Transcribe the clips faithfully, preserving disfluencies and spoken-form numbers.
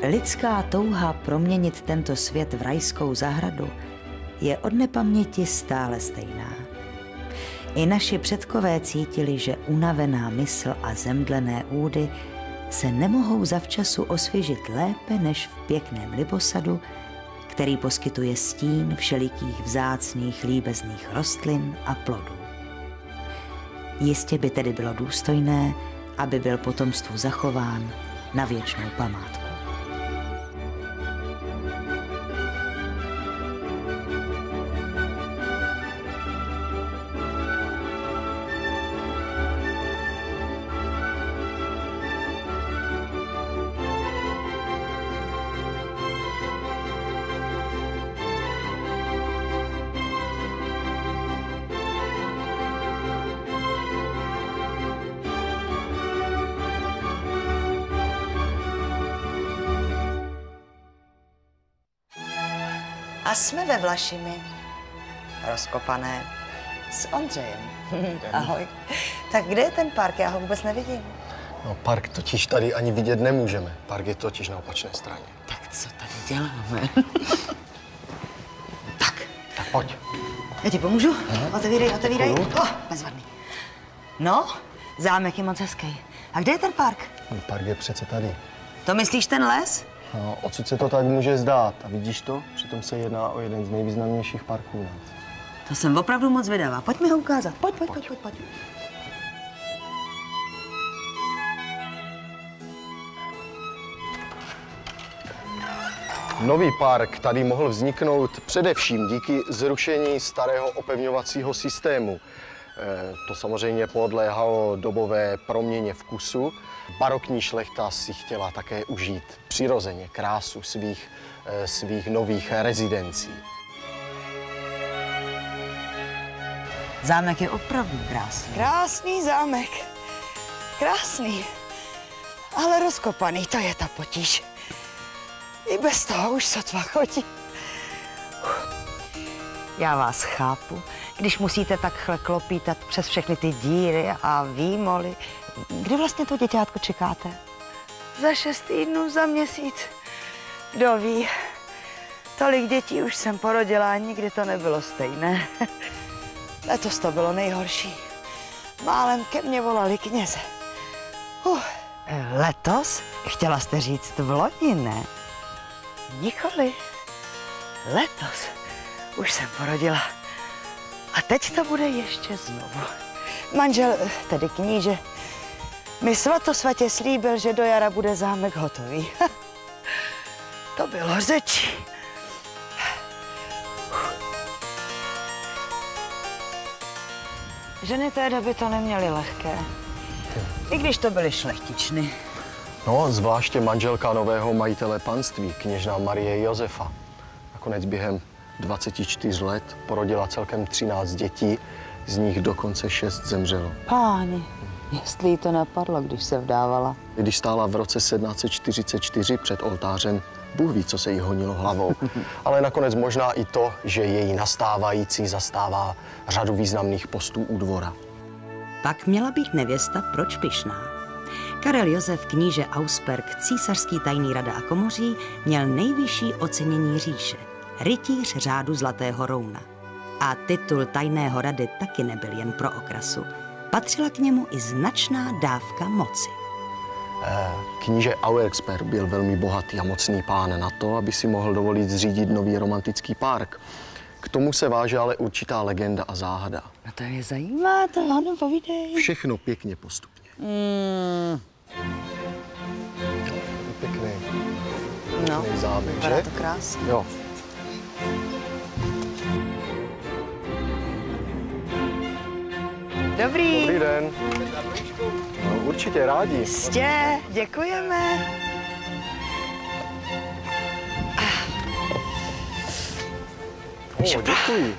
Lidská touha proměnit tento svět v rajskou zahradu je od nepaměti stále stejná. I naši předkové cítili, že unavená mysl a zemdlené údy se nemohou zavčasu osvěžit lépe než v pěkném libosadu, který poskytuje stín všelikých vzácných líbezných rostlin a plodů. Jistě by tedy bylo důstojné, aby byl potomstvu zachován na věčnou památku. A jsme ve Vlašimi. Rozkopané. S Ondřejem. Ahoj. Tak kde je ten park? Já ho vůbec nevidím. No, park totiž tady ani vidět nemůžeme. Park je totiž na opačné straně. Tak co tady děláme? tak. Tak pojď. Já ti pomůžu? Aha. Otevírej, otevírej. Děkuju. Oh, bezvadný. No, zámek je moc hezký. A kde je ten park? No, park je přece tady. To myslíš ten les? No, odsud se to tak může zdát. A vidíš to? Přitom se jedná o jeden z nejvýznamnějších parků u nás. To jsem opravdu moc vydavá. Pojď mi ho ukázat. Pojď, pojď, pojď, pojď, pojď. Nový park tady mohl vzniknout především díky zrušení starého opevňovacího systému. E, to samozřejmě podléhalo dobové proměně vkusu. Barokní šlechta si chtěla také užít přirozeně krásu svých, e, svých nových rezidencí. Zámek je opravdu krásný. Krásný zámek. Krásný. Ale rozkopaný, to je ta potíž. I bez toho už sotva chodí. Já vás chápu, když musíte takhle klopítat přes všechny ty díry a výmoly. Kdy vlastně to děťátko čekáte? Za šest týdnů, za měsíc. Kdo ví? Tolik dětí už jsem porodila a nikdy to nebylo stejné. Letos to bylo nejhorší. Málem ke mně volali kněze. Uh. Letos? Chtěla jste říct v loni, ne? Nikoli. Letos už jsem porodila. A teď to bude ještě znovu. Manžel, tedy kníže, mi svatosvatě slíbil, že do jara bude zámek hotový. To bylo řečí. Ženy té doby to neměly lehké. I když to byly šlechtičny. No, zvláště manželka nového majitele panství, kněžna Marie Josefa. Nakonec během dvaceti čtyř let porodila celkem třináct dětí, z nich dokonce šest zemřelo. Páni, jestli jí to napadlo, když se vdávala. Když stála v roce sedmnáct set čtyřicet čtyři před oltářem, Bůh ví, co se jí honilo hlavou. Ale nakonec možná i to, že její nastávající zastává řadu významných postů u dvora. Pak měla být nevěsta proč pyšná. Karel Josef, kníže Ausperk, císařský tajný rada a komoří, měl nejvyšší ocenění říše, rytíř řádu Zlatého rouna. A titul tajného rady taky nebyl jen pro okrasu. Patřila k němu i značná dávka moci. Kníže Auersperk byl velmi bohatý a mocný pán na to, aby si mohl dovolit zřídit nový romantický park. K tomu se váže ale určitá legenda a záhada. No to je zajímá, to ano, povídej. Všechno pěkně postupně. Mm. Pěkný, No, pěkný zámek, vypadá že? to krásně. Jo. Dobrý. Dobrý den. No, určitě rádi. Jistě, děkujeme. O, děkuji.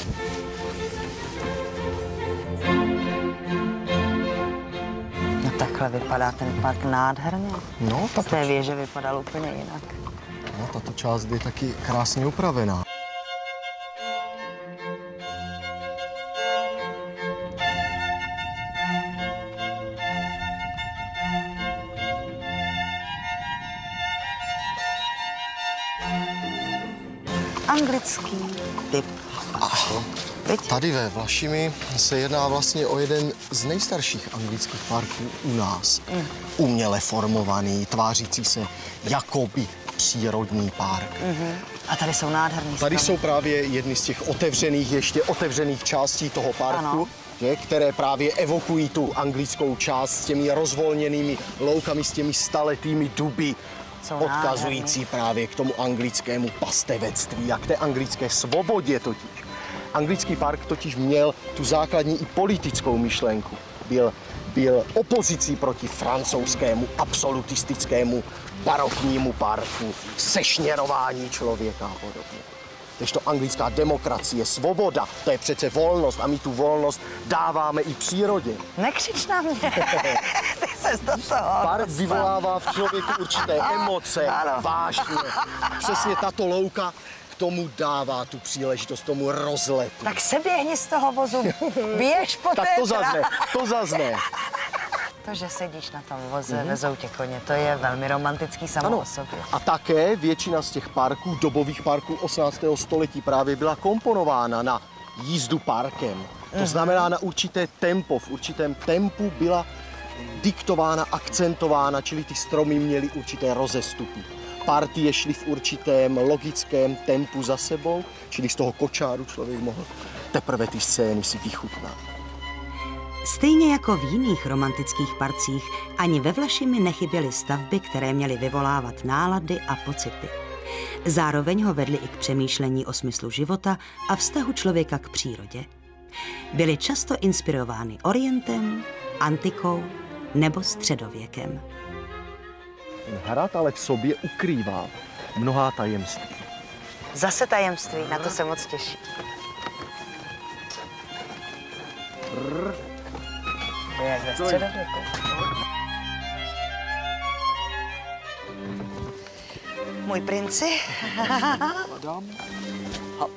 No takhle vypadá ten park nádherně. No, Z té věže vypadal úplně jinak. No, tato část je taky krásně upravená. anglický typ. Tady ve Vlašimi se jedná vlastně o jeden z nejstarších anglických parků u nás. Mm. Uměle formovaný, tvářící se jakoby přírodní park. Mm-hmm. A tady jsou nádherný Tady stromy. jsou právě jedny z těch otevřených, ještě otevřených částí toho parku, je, které právě evokují tu anglickou část s těmi rozvolněnými loukami, s těmi staletými duby, jsou odkazující nádherný. právě k tomu anglickému pastevectví a k té anglické svobodě totiž. Anglický park totiž měl tu základní i politickou myšlenku. Byl, byl opozicí proti francouzskému absolutistickému baroknímu parku, sešněrování člověka a podobně. Když to anglická demokracie, svoboda, to je přece volnost a my tu volnost dáváme i přírodě. Nekřič na mě, ty ses do toho. Park vyvolává v člověku určité emoce, ano. vášně. Přesně tato louka k tomu dává tu příležitost, tomu rozletu. Tak se běhni z toho vozu, běž po Tak té to zazne, to zazne. To, že sedíš na tom voze, mm-hmm. vezou tě koně, to je velmi romantický samo Ano. o sobě. A také většina z těch parků, dobových parků osmnáctého století právě byla komponována na jízdu parkem. To znamená na určité tempo, v určitém tempu byla diktována, akcentována, čili ty stromy měly určité rozestupy. Partie šly v určitém logickém tempu za sebou, čili z toho kočáru člověk mohl teprve ty scény si vychutnat. Stejně jako v jiných romantických parcích, ani ve Vlašimi nechyběly stavby, které měly vyvolávat nálady a pocity. Zároveň ho vedly i k přemýšlení o smyslu života a vztahu člověka k přírodě. Byly často inspirovány Orientem, antikou nebo středověkem. Ten hrad ale v sobě ukrývá mnohá tajemství. Zase tajemství, na to se moc těším. Jak ve středověku. Můj princi. Hop.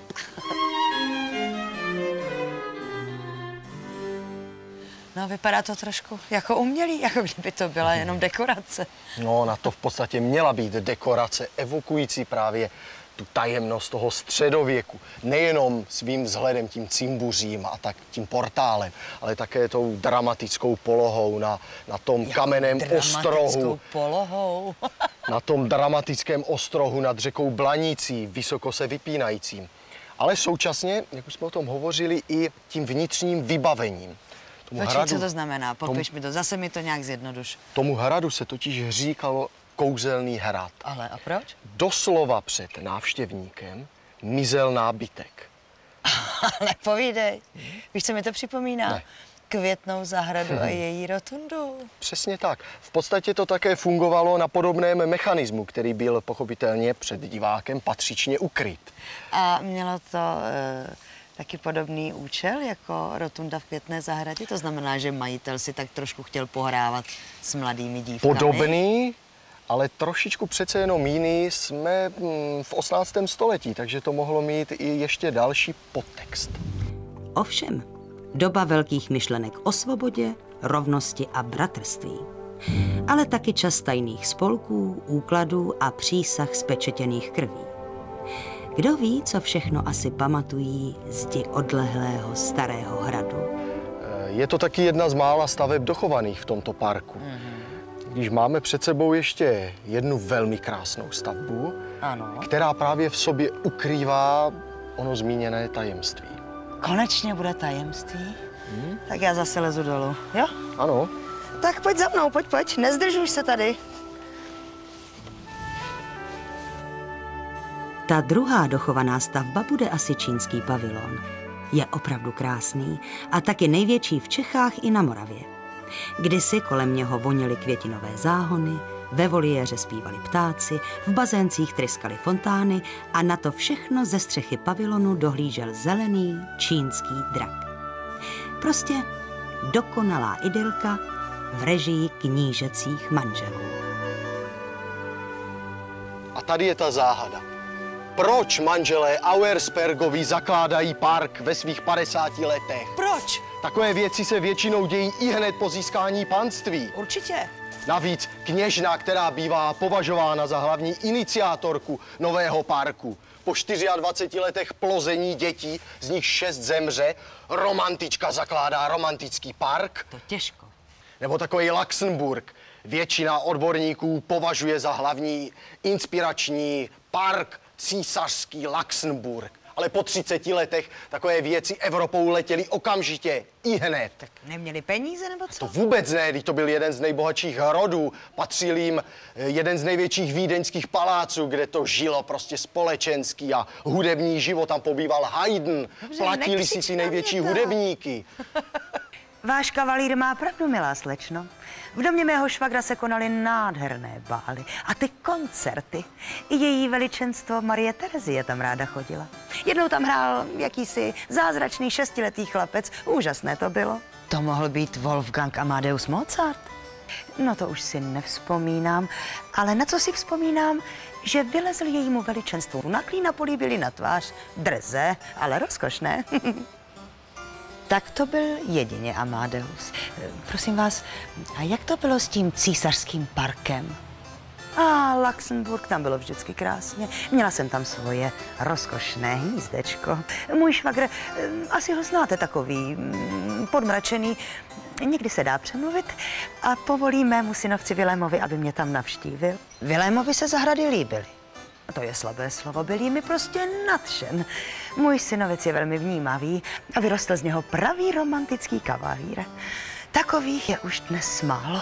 No, vypadá to trošku jako umělý, jako kdyby to byla jenom dekorace. No, na to v podstatě měla být dekorace evokující právě tu tajemnost toho středověku. Nejenom svým vzhledem, tím cimbuřím a tak tím portálem, ale také tou dramatickou polohou na, na tom Jako kamenném ostrohu. polohou. Na tom dramatickém ostrohu nad řekou Blanicí, vysoko se vypínajícím. Ale současně, jak už jsme o tom hovořili, i tím vnitřním vybavením. Tomu Počkej, hradu, co to znamená? Popiš tomu, mi to, zase mi to nějak zjednoduš. Tomu hradu se totiž říkalo kouzelný hrad. Ale a proč? Doslova před návštěvníkem mizel nábytek. Ale povídej. Víš, co mi to připomíná? Ne. Květnou zahradu a její rotundu. Přesně tak. V podstatě to také fungovalo na podobném mechanismu, který byl pochopitelně před divákem patřičně ukryt. A mělo to e, taky podobný účel jako rotunda v Květné zahradě? To znamená, že majitel si tak trošku chtěl pohrávat s mladými dívkami? Podobný, ale trošičku přece jenom jiný jsme v osmnáctém století, takže to mohlo mít i ještě další podtext. Ovšem, doba velkých myšlenek o svobodě, rovnosti a bratrství. Ale taky čas tajných spolků, úkladů a přísah spečetěných krví. Kdo ví, co všechno asi pamatují zdi odlehlého starého hradu? Je to taky jedna z mála staveb dochovaných v tomto parku. Když máme před sebou ještě jednu velmi krásnou stavbu, Ano. která právě v sobě ukrývá ono zmíněné tajemství. Konečně bude tajemství? Hmm. Tak já zase lezu dolů, jo? Ano. Tak pojď za mnou, pojď, pojď, nezdržuj se tady. Ta druhá dochovaná stavba bude asi čínský pavilon. Je opravdu krásný a taky největší v Čechách i na Moravě. Kdysi kolem něho vonily květinové záhony, ve voliéře zpívali ptáci, v bazéncích tryskaly fontány a na to všechno ze střechy pavilonu dohlížel zelený čínský drak. Prostě dokonalá idylka v režii knížecích manželů. A tady je ta záhada. Proč manželé Auerspergovi zakládají park ve svých padesáti letech? Proč? Takové věci se většinou dějí i hned po získání panství. Určitě. Navíc kněžna, která bývá považována za hlavní iniciátorku nového parku. Po dvaceti čtyřech letech plození dětí, z nich šest zemře, romantička zakládá romantický park. To těžko. Nebo takový Luxemburg. Většina odborníků považuje za hlavní inspirační park císařský Luxemburg. Ale po třiceti letech takové věci Evropou letěly okamžitě, i hned. Tak neměli peníze nebo co? To vůbec ne, když to byl jeden z nejbohatších rodů. Patřil jim jeden z největších vídeňských paláců, kde to žilo prostě společenský a hudební život. Tam pobýval Haydn, Dobře, platili si ty největší hudebníky. Váš kavalír má pravdu, milá slečno. V domě mého švagra se konaly nádherné bály a ty koncerty. I její veličenstvo Marie Terezie tam ráda chodila. Jednou tam hrál jakýsi zázračný šestiletý chlapec. Úžasné to bylo. To mohl být Wolfgang Amadeus Mozart. No to už si nevzpomínám, ale na co si vzpomínám, že vylezl jejímu veličenstvu na klín políbili na tvář. Drze, ale rozkošné. Tak to byl jedině Amadeus. Prosím vás, a jak to bylo s tím císařským parkem? A Luxemburg, tam bylo vždycky krásně. Měla jsem tam svoje rozkošné hnízdečko. Můj švagr, asi ho znáte, takový podmračený. Někdy se dá přemluvit a povolí mému synovci Vilémovi, aby mě tam navštívil. Vilémovi se zahrady líbily. To je slabé slovo, byl mi prostě nadšen. Můj synovec je velmi vnímavý a vyrostl z něho pravý romantický kavalír. Takových je už dnes málo.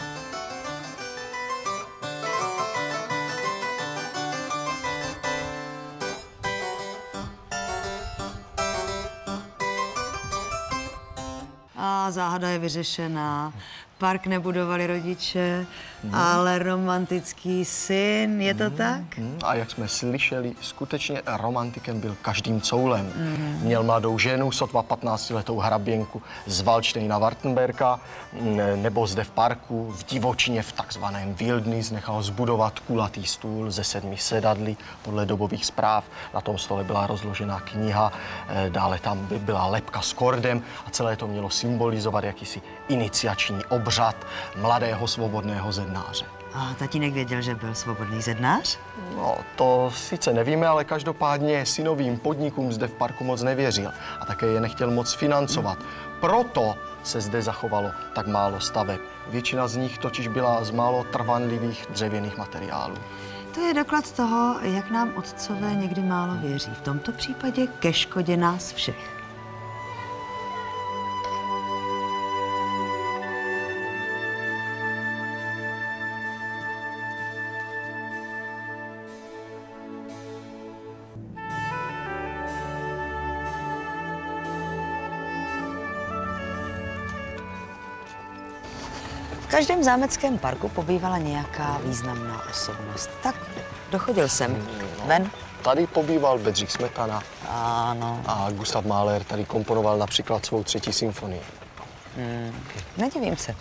A záhada je vyřešená. Park nebudovali rodiče, mm. ale romantický syn, je to mm. tak? Mm. A jak jsme slyšeli, skutečně romantikem byl každým coulem. Mm. Měl mladou ženu, sotva patnáctiletou hraběnku z Valdštejna Wartenberga, nebo zde v parku, v divočině, v takzvaném Wildnis, nechal zbudovat kulatý stůl ze sedmi sedadly podle dobových zpráv. Na tom stole byla rozložená kniha, dále tam by byla lebka s kordem a celé to mělo symbolizovat jakýsi iniciační obřad mladého svobodného zednáře. A tatínek věděl, že byl svobodný zednář? No, to sice nevíme, ale každopádně synovým podnikům zde v parku moc nevěřil a také je nechtěl moc financovat. Proto se zde zachovalo tak málo staveb. Většina z nich totiž byla z málo trvanlivých dřevěných materiálů. To je doklad toho, jak nám otcové někdy málo věří. V tomto případě ke škodě nás všech. V každém zámeckém parku pobývala nějaká významná osobnost. Tak dochodil jsem ven. Tady pobýval Bedřich Smetana. Ano. A Gustav Mahler tady komponoval například svou třetí symfonii. Hmm. Nedivím se.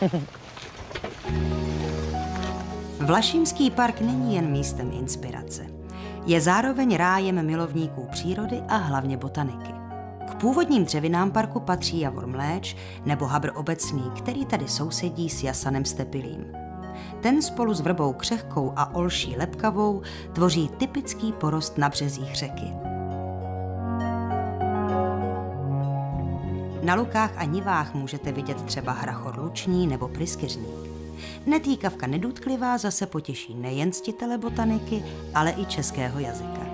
Vlašimský park není jen místem inspirace. Je zároveň rájem milovníků přírody a hlavně botaniky. K původním dřevinám parku patří Javor Mléč nebo Habr obecný, který tady sousedí s Jasanem stepilým. Ten spolu s vrbou křehkou a olší lepkavou tvoří typický porost na březích řeky. Na lukách a nivách můžete vidět třeba hrachor luční nebo pryskyřník. Netýkavka nedutklivá zase potěší nejen ctitele botaniky, ale i českého jazyka.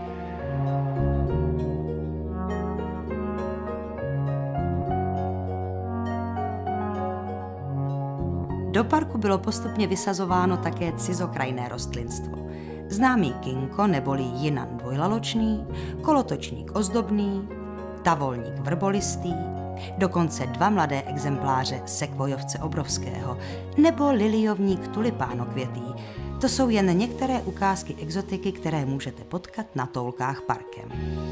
Do parku bylo postupně vysazováno také cizokrajné rostlinstvo. Známý kinko neboli jinan dvojlaločný, kolotočník ozdobný, tavolník vrbolistý, dokonce dva mladé exempláře sekvojovce obrovského nebo liliovník tulipánokvětý. To jsou jen některé ukázky exotiky, které můžete potkat na toulkách parkem.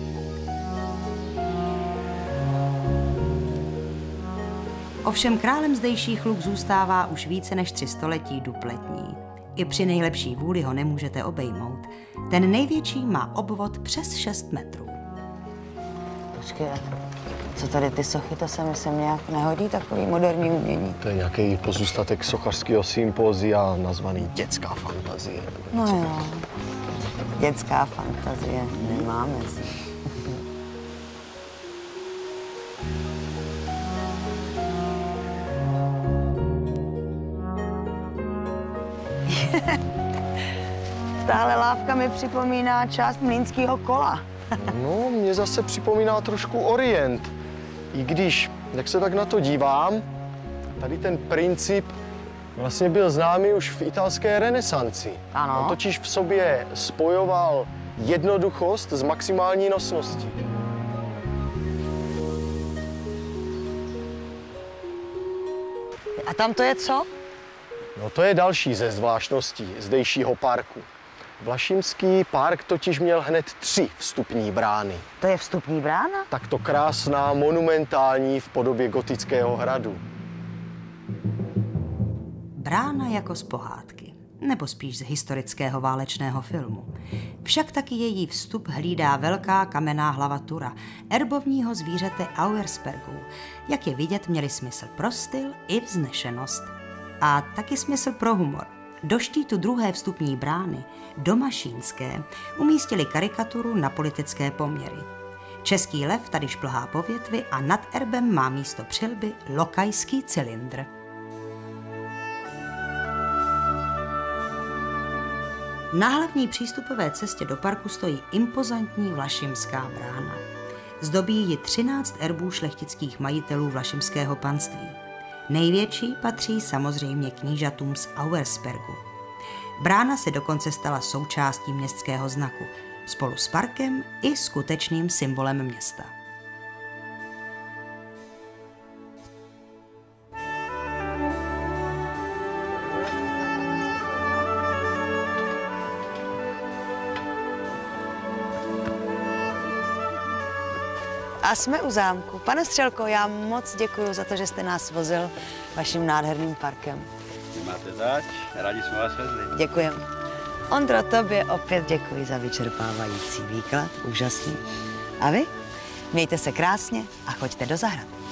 Ovšem králem zdejších luk zůstává už více než tři století dub letní. I při nejlepší vůli ho nemůžete obejmout. Ten největší má obvod přes šest metrů. Počkej, Co tady ty sochy, to se mi sem nějak nehodí, takový moderní umění. To je nějaký pozůstatek sochařského sympózia nazvaný dětská fantazie. No jo, dětská fantazie, nemáme si. Tahle lávka mi připomíná část mlýnského kola. No, mě zase připomíná trošku Orient. I když, jak se tak na to dívám, tady ten princip vlastně byl známý už v italské renesanci. Ano. On totiž v sobě spojoval jednoduchost s maximální nosností. A tam to je co? No to je další ze zvláštností zdejšího parku. Vlašimský park totiž měl hned tři vstupní brány. To je vstupní brána? Takto krásná, monumentální v podobě gotického hradu. Brána jako z pohádky, nebo spíš z historického válečného filmu. Však taky její vstup hlídá velká kamenná hlava tura, erbovního zvířete Auerspergů. Jak je vidět, měli smysl pro styl i vznešenost. A taky smysl pro humor. Do štítu druhé vstupní brány, do Mašínské, umístili karikaturu na politické poměry. Český lev tady šplhá po větvi a nad erbem má místo přilby lokajský cylindr. Na hlavní přístupové cestě do parku stojí impozantní Vlašimská brána. Zdobí ji třináct erbů šlechtických majitelů Vlašimského panství. Největší patří samozřejmě knížatům z Auerspergu. Brána se dokonce stala součástí městského znaku, spolu s parkem i skutečným symbolem města. A jsme u zámku. Pane Střelko, já moc děkuji za to, že jste nás vozil vaším nádherným parkem. Nemáte zač, rádi jsme vás vezli. Děkujeme. Ondro, tobě opět děkuji za vyčerpávající výklad, úžasný. A vy? Mějte se krásně a choďte do zahrad.